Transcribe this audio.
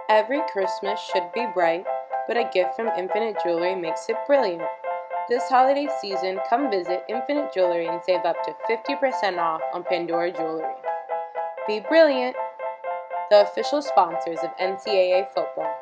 Every Christmas should be bright, but a gift from Infinite Jewelry makes it brilliant. This holiday season, come visit Infinite Jewelry and save up to 50% off on Pandora Jewelry. Be brilliant! The official sponsors of NCAA football.